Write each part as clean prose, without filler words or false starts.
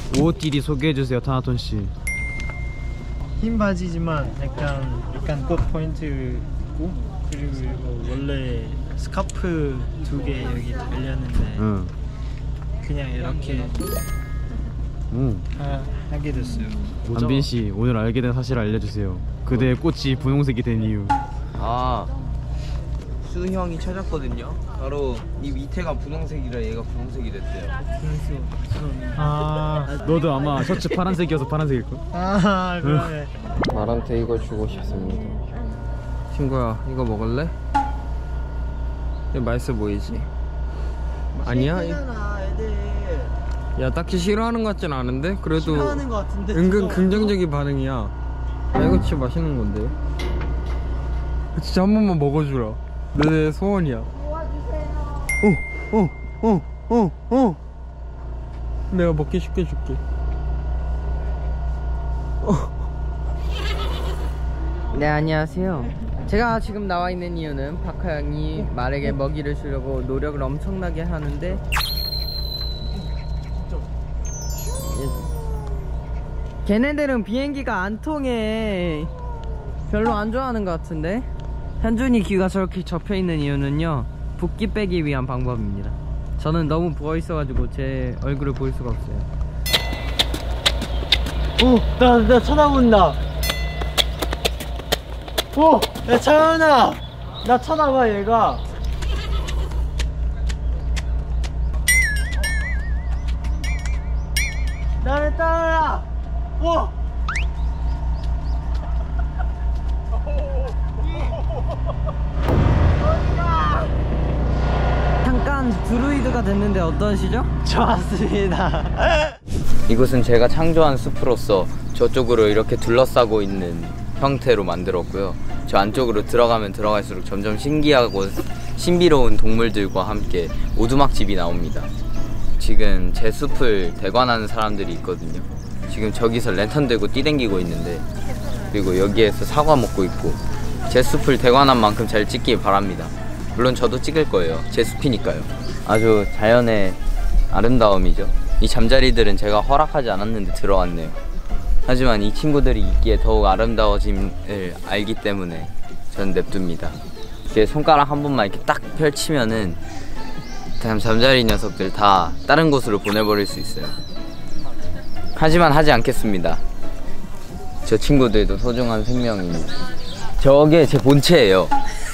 옷끼리 소개해주세요, 타나톤 씨. 흰 바지지만 약간 꽃 포인트고, 그리고 이거 원래 스카프 2개 여기 달렸는데 그냥 이렇게 하게 됐어요. 한빈 씨, 오늘 알게 된 사실을 알려주세요. 그대의 꽃이 분홍색이 된 이유. 수 형이 찾았거든요. 바로 이 밑에가 분홍색이라 얘가 분홍색이 됐대요. 너도 아마 셔츠 파란색이어서 파란색일걸? 그러네. 나한테 이거 주고 싶습니다. 친구야, 이거 먹을래? 이거 맛있어 보이지? 아니야? 야, 딱히 싫어하는 것 같진 않은데? 그래도 싫어하는 것 같은데 은근 긍정적인 반응이야. 야, 이거 진짜 맛있는 건데? 진짜 한 번만 먹어주라. 내 소원이야. 내가 먹기 쉽게 줄게. 네, 안녕하세요. 제가 지금 나와 있는 이유는 파카 형이 말에게 먹이를 주려고 노력을 엄청나게 하는데 걔네들은 비행기가 안 통해. 별로 안 좋아하는 것 같은데. 현준이 귀가 저렇게 접혀있는 이유는요, 붓기 빼기 위한 방법입니다. 저는 너무 부어있어가지고 제 얼굴을 보일 수가 없어요. 나 쳐다본다. 야, 차은아, 나 쳐다봐. 얘가 나를 따라라. 잠깐 드루이드가 됐는데 어떠시죠? 좋았습니다. 이곳은 제가 창조한 숲으로서 저쪽으로 이렇게 둘러싸고 있는 형태로 만들었고요. 저 안쪽으로 들어가면 들어갈수록 점점 신기하고 신비로운 동물들과 함께 오두막집이 나옵니다. 지금 제 숲을 대관하는 사람들이 있거든요. 지금 저기서 랜턴 들고 뛰댕기고 있는데, 그리고 여기에서 사과 먹고 있고, 제 숲을 대관한 만큼 잘 찍길 바랍니다. 물론 저도 찍을 거예요. 제 숲이니까요. 아주 자연의 아름다움이죠. 이 잠자리들은 제가 허락하지 않았는데 들어왔네요. 하지만 이 친구들이 있기에 더욱 아름다워짐을 알기 때문에 저는 냅둡니다. 제 손가락 한 번만 이렇게 딱 펼치면은 잠자리 녀석들 다 다른 곳으로 보내버릴 수 있어요. 하지만 하지 않겠습니다. 저 친구들도 소중한 생명입니다. 저게 제 본체예요.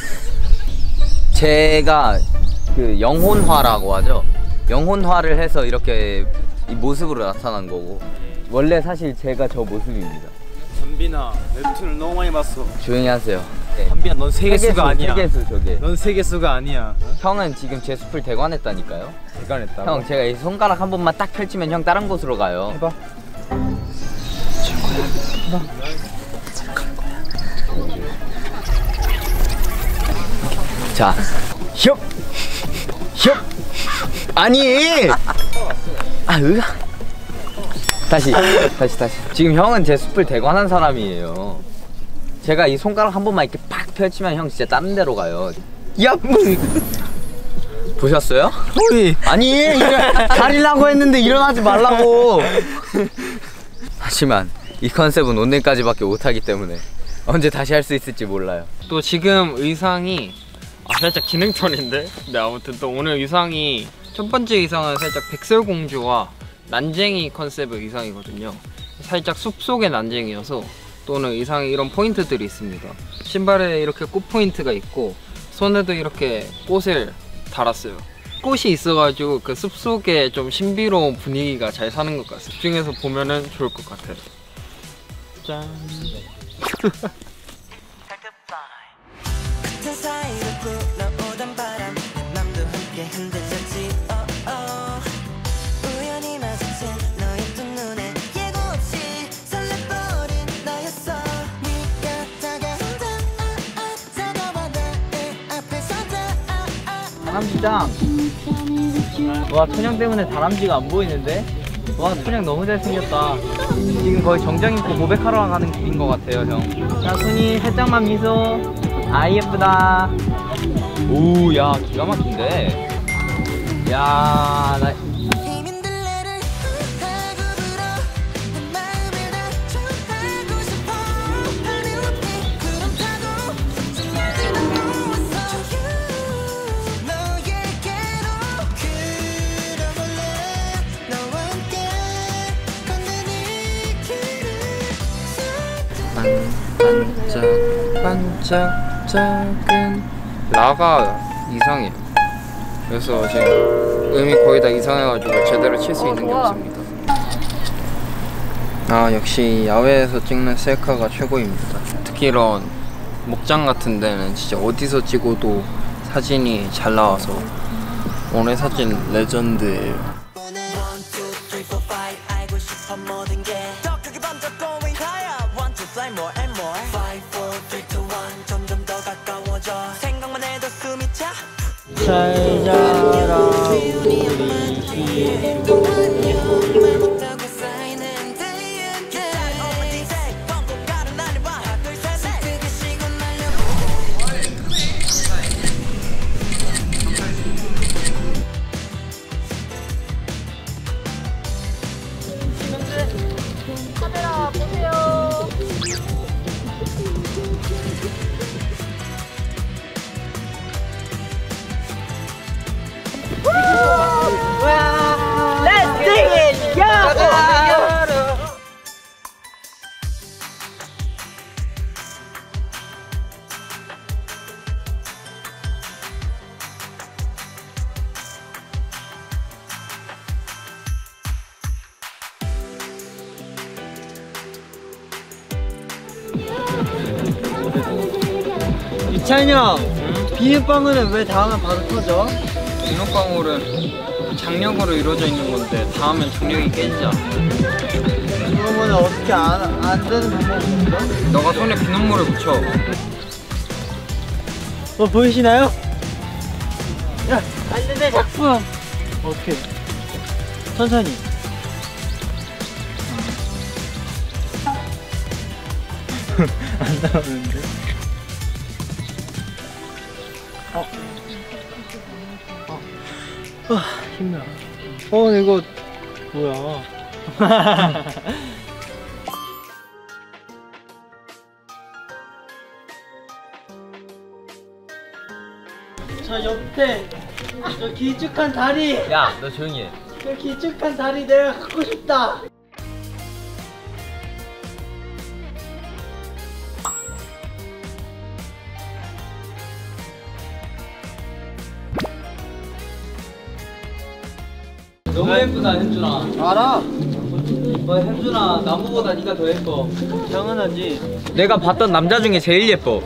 제가 그 영혼화라고 하죠. 영혼화를 해서 이렇게 이 모습으로 나타난 거고, 원래 사실 제가 저 모습입니다. 한빈아, 웹툰을 너무 많이 봤어. 조용히 하세요. 한빈아, 넌 세계수가 아니야. 세계수 저게. 넌 세계수가 아니야. 형은 지금 제 숲을 대관했다니까요. 대관했다고? 형, 제가 이 손가락 한 번만 딱 펼치면 형 다른 곳으로 가요. 해봐. 해봐. 자, 슉! 슉! 아니! 다시. 지금 형은 제 숲을 대관한 사람이에요. 제가 이 손가락 한 번만 이렇게 팍 펼치면 형 진짜 다른 데로 가요. 야! 보셨어요? 우리! 아니! 가리려고 했는데 일어나지 말라고! 하지만 이 컨셉은 오늘까지밖에 못하기 때문에 언제 다시 할 수 있을지 몰라요. 또 지금 의상이 살짝 기능턴인데? 네, 아무튼 또 오늘 의상이 첫 번째 의상은 살짝 백설공주와 난쟁이 컨셉의 의상이거든요. 살짝 숲속의 난쟁이여서 또 오늘 의상에 이런 포인트들이 있습니다. 신발에 이렇게 꽃 포인트가 있고 손에도 이렇게 꽃을 달았어요. 꽃이 있어가지고 그 숲속에 좀 신비로운 분위기가 잘 사는 것 같아요. 집중해서 보면은 좋을 것 같아요. 짠. 다람쥐장. 와, 천양 때문에 다람쥐가 안 보이는데? 와, 천양 너무 잘생겼다. 지금 거의 정장 입고 고백하러 가는 길인 것 같아요, 형. 자, 손이 살짝만 미소. 아, 예쁘다. 오, 야, 기가 막힌데. 야, 나 반짝반짝 작은 라가 이상해요. 그래서 지금 음이 거의 다 이상해가지고 제대로 칠 수 있는 게 없습니다. 아 역시 야외에서 찍는 셀카가 최고입니다. 특히 이런 목장 같은 데는 진짜 어디서 찍어도 사진이 잘 나와서 오늘 사진 레전드예요. 잘 자라 우리 카메라 보세요. Let's sing it, go! 이찬이 형, 비눗방울은 왜 다음은 바로 터져? 비눗방울은 장력으로 이루어져 있는 건데 닿으면 장력이 깨지잖아. 그러면 어떻게 안 되는 방법이 있어? 너가 손에 비눗물을 묻혀. 보이시나요? 야, 안 돼, 작품! 어떻게? 천천히. 안 나오는데? 힘나. 이거 뭐야? 저 옆에 저 길쭉한 다리. 야, 너 조용히 해. 저 길쭉한 다리 내가 갖고 싶다. 너무 예쁘다, 현준아. 알아. 현준아, 나무보다 네가 더 예뻐. 당연하지. 내가 봤던 남자 중에 제일 예뻐.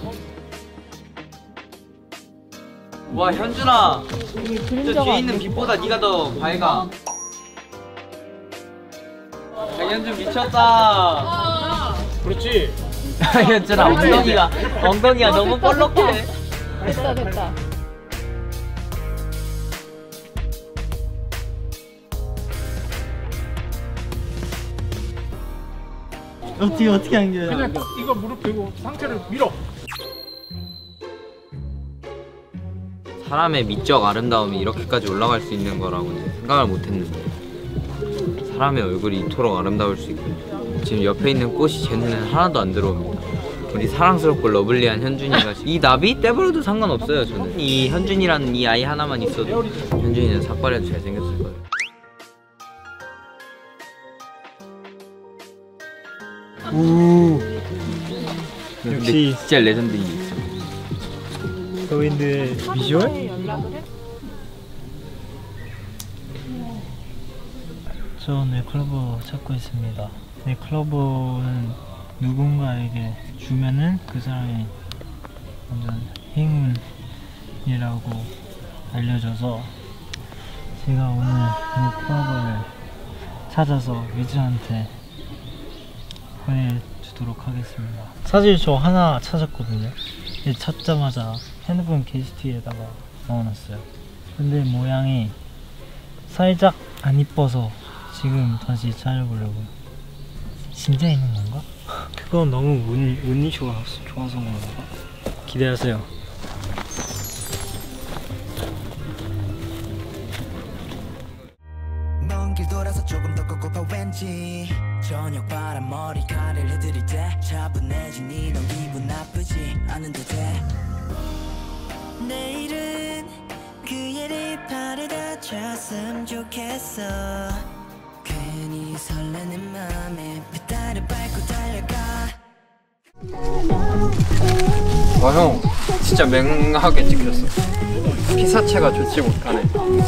와, 현준아. 저 뒤에 있는 빛보다 네가 더 밝아. 야, 현준 미쳤다. 그렇지. 현준아, 엉덩이가 너무 볼록해. 됐다 됐다. 어떻게 한 거야? 그냥 이거 무릎 대고 상체를 밀어. 사람의 미적 아름다움이 이렇게까지 올라갈 수 있는 거라고는 생각을 못했는데 사람의 얼굴이 이토록 아름다울 수 있군요. 지금 옆에 있는 꽃이 제 눈에는 하나도 안 들어옵니다. 우리 사랑스럽고 러블리한 현준이가 이 나비 떼버려도 상관없어요. 저는 이 현준이라는 이 아이 하나만 있어도 현준이는 삭발해도 잘생겼을 거예요. 오. 역시 진짜 레전드 있어. 더윈드의 비주얼? 저 네클로버 찾고 있습니다. 네클로버는 누군가에게 주면은 그 사람이 완전 행운이라고 알려져서 제가 오늘 네클로버를 찾아서 위즈한테 보내주도록 하겠습니다. 사실 저 하나 찾았거든요. 찾자마자 핸드폰 케이스 뒤에다가 넣어놨어요. 근데 모양이 살짝 안 이뻐서 지금 다시 찾아보려고요. 진짜 있는 건가? 그건 너무 운이 좋아서 그런가? 기대하세요. 먼 길 돌아서 조금 더 꺾고파 왠지 저녁 바람 머리카락을 흐드릴 때 차분해지니 넌 기분 나쁘지 않은데 돼. 내일은 그애를 바래다 줬으면 좋겠어. 괜히 설레는 맘에 페달을 밟고 달려가. 형 진짜 맹하게 찍혔어. 피사체가 좋지 못하네.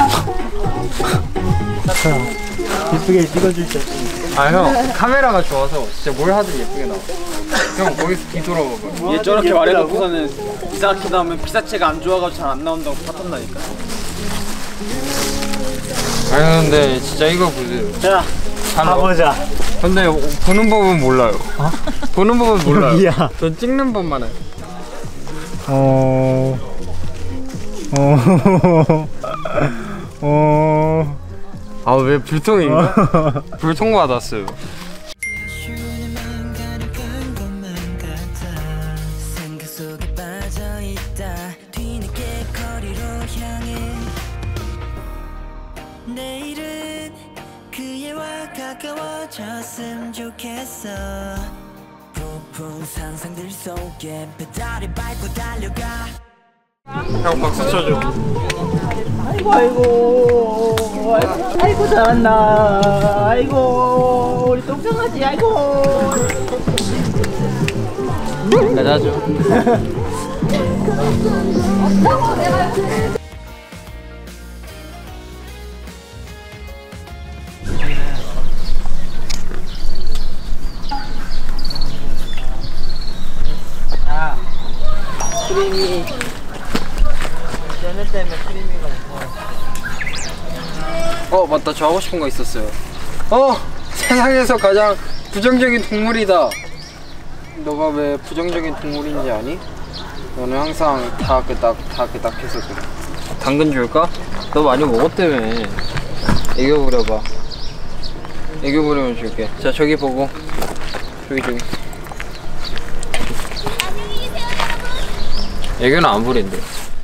예쁘게 찍어줄 때. 아 형 카메라가 좋아서 진짜 뭘 하든 예쁘게 나와. 형 거기서 뒤돌아봐봐. 얘 저렇게 말해놓고서는 이상하게 나오면 피사체가 안 좋아가지고 잘 안 나온다고 파탄나니까. 아니 근데 진짜 이거 보세요. 자, 가보자. 근데 보는 법은 몰라요. 보는 법은 몰라요. 여기야. 전 찍는 법만 해요. 아 왜 불통인가? 불통 받았어요. 생각 속에 빠져 있다. 뒤늦게 거리로 향해 내일은 그애와 가까워졌으면 좋겠어. 부푼 상상들 속에 페달을 밟고 달려가. 형 박수 쳐줘. 아이고 잘한다. 아이고 우리 똥강아지. 아이고. 가자죠. 크림이 쟤네 때문에 크림이가 맞다, 저 하고 싶은 거 있었어요. 세상에서 가장 부정적인 동물이다. 너가 왜 부정적인 동물인지 아니? 너는 항상 다 그닥해서 그래. 당근 줄까? 너 많이 먹었다며. 애교 부려봐. 애교 부리면 줄게. 자, 저기 보고. 저기. 애교는 안 부린대.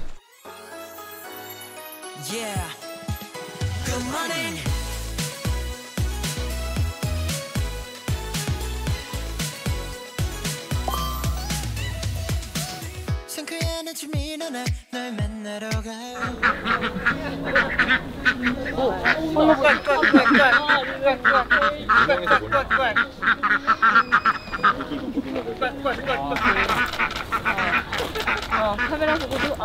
Yeah. Good morning. 상쾌한 아침이 일어나 널 만나러 가요. 카메라 보고도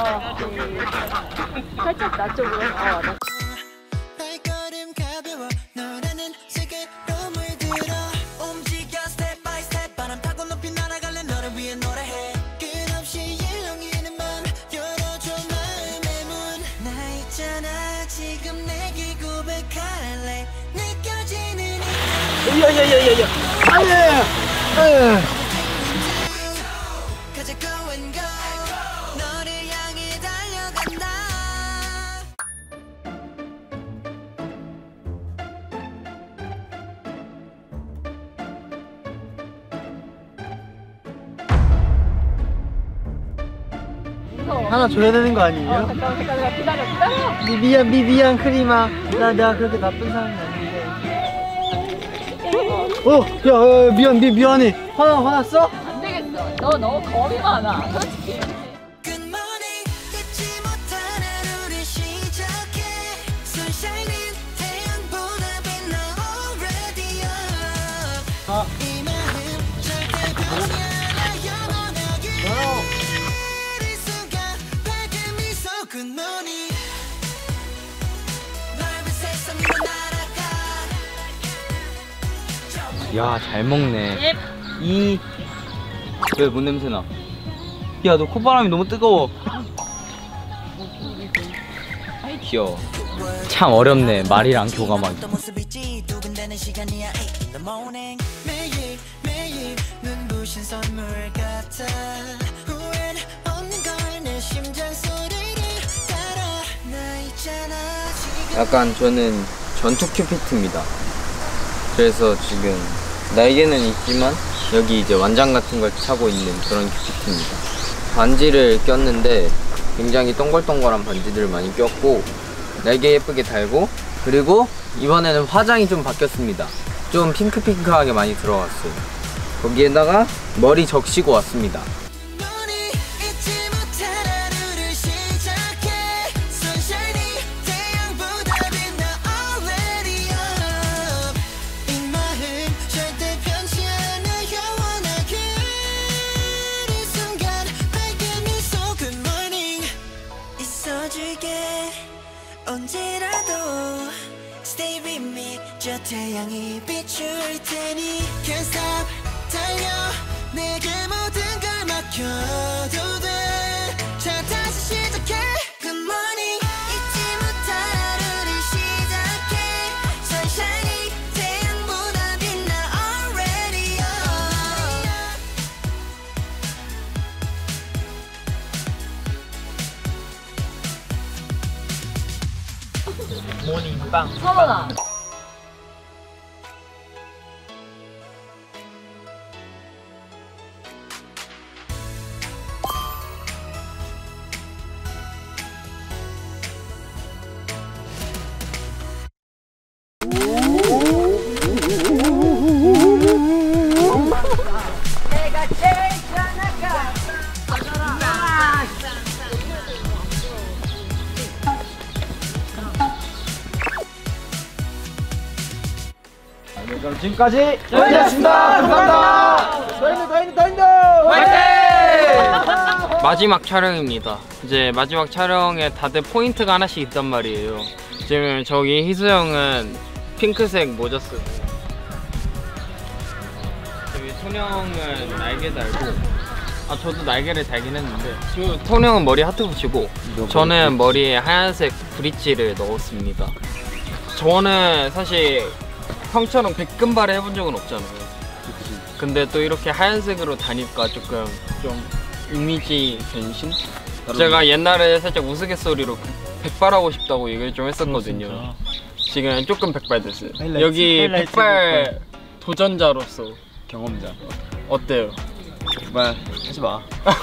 살짝 나 쪽으로 나. 발걸음 가벼워 너라는 세계로 물들어 움직여 step by step 바람 타고 높이 날아갈래 너를 위해 노래해 끝없이 일렁이는 맘 열어줘 마음의 문 나 있잖아 지금 내게 고백할래 느껴지는 야야야야야. 가자 go and go 너를 향해 달려간다. 하나 줘야 되는 거 아니에요? 잠깐만 기다려. 미안 크림아. 내가 그렇게 나쁜 사람이 아닌데. 야 미안해. 화났어? 안 되겠어. 너 너무 겁이 많아. 솔직히. Good morning 잊지 못한 하루를 시작해 Sunshine인 태양보다 빛나 already up 이 마음 절대 변치 않아 영원하게 이 순간 밝은 미소 Good morning 넓은 세상 위로 날아가. 야, 잘 먹네. 왜 뭔 냄새 나? 야, 너 콧바람이 너무 뜨거워. 귀여워. 참 어렵네, 말이랑 교감하기. 어떤 모습일지 두근대는 시간이야 8 in the morning 매일 눈부신 선물 같아 후회는 없는 걸 내 심장 소리를 따라 나 있잖아 지금 약간 저는 전투 큐피트입니다. 그래서 지금 날개는 있지만 여기 이제 완장 같은 걸 차고 있는 그런 큐피트입니다. 반지를 꼈는데 굉장히 동글동글한 반지들을 많이 꼈고 날개 예쁘게 달고, 그리고 이번에는 화장이 좀 바뀌었습니다. 좀 핑크핑크하게 많이 들어갔어요. 거기에다가 머리 적시고 왔습니다. 너니 잊지 못한 하루를 시작해 Sunshine이 태양보다 빛나 already up 이 마음 절대 변치 않아 영원하게 언제라도 Stay with me 저 태양이 비출 테니 Can't stop 달려 내게 모든 걸 맡겨도 돼 자 다시 시작해 Good morning 잊지 못할 하루를 시작해 Sunshiny 태양보다 빛나 already 모닝빵. 서원아. 그럼 지금까지 저희였습니다. 감사합니다. 화이팅! 마지막 촬영입니다. 이제 마지막 촬영에 다들 포인트가 하나씩 있단 말이에요. 지금 저기 희수 형은 핑크색 모자 쓰고, 저기 손형은 날개 달고, 저도 날개를 달긴 했는데, 지금 손형은 머리 하트 붙이고, 저는 머리에 하얀색 브릿지를 넣었습니다. 저는 사실 형처럼 백금발을 해본 적은 없잖아요. 근데 또 이렇게 하얀색으로 다니까 조금 좀 이미지 변신? 제가 옛날에 살짝 우스갯소리로 백발하고 싶다고 얘기를 좀 했었거든요. 지금 조금 백발 됐어요. 여기 백발 도전자로서 경험자. 어때요? 제발 하지 마.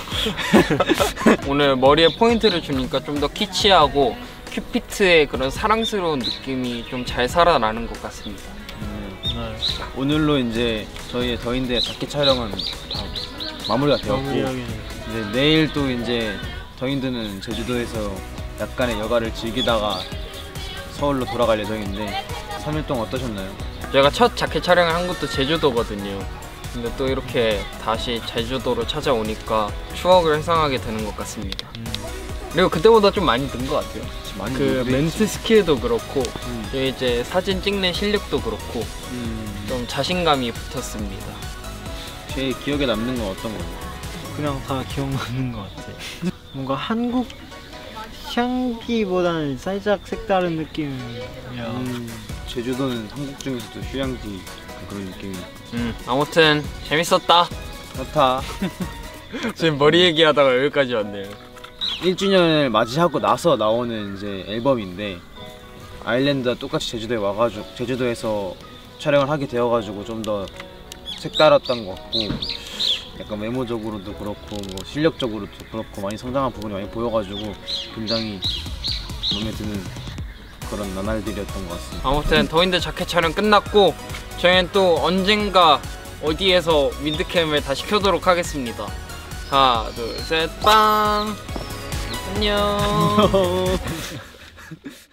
오늘 머리에 포인트를 주니까 좀 더 키치하고 큐피트의 그런 사랑스러운 느낌이 좀 잘 살아나는 것 같습니다. 오늘로 이제 저희의 더인대 자켓 촬영은 다 마무리가 되었고, 이제 내일 또 이제 더인드는 제주도에서 약간의 여가를 즐기다가 서울로 돌아갈 예정인데 3일 동안 어떠셨나요? 제가 첫 자켓 촬영을 한 것도 제주도거든요. 근데 또 이렇게 다시 제주도로 찾아오니까 추억을 회상하게 되는 것 같습니다. 그리고 그때보다 좀 많이 는 것 같아요. 그 멘트 스킬도 그렇고 이제 사진 찍는 실력도 그렇고 좀 자신감이 붙었습니다. 제일 기억에 남는 건 어떤 거예요? 그냥 다 기억나는 것 같아. 뭔가 한국 향기보다는 살짝 색다른 느낌이야. 제주도는 한국 중에서도 휴양지 그런 느낌이. 아무튼 재밌었다. 그렇다. 지금 머리 얘기하다가 여기까지 왔네요. 1주년을 맞이하고 나서 나오는 이제 앨범인데, 아일랜드와 똑같이 제주도에 와가지고 제주도에서 촬영을 하게 되어가지고 좀 더 색달았던 것 같고, 약간 외모적으로도 그렇고 뭐 실력적으로도 그렇고 많이 성장한 부분이 많이 보여가지고 굉장히 마음에 드는 그런 나날들이었던 것 같습니다. 아무튼 더인드 자켓 촬영 끝났고 저희는 또 언젠가 어디에서 윈드캠을 다시 켜도록 하겠습니다. 하나 둘 셋 빵. 안녕.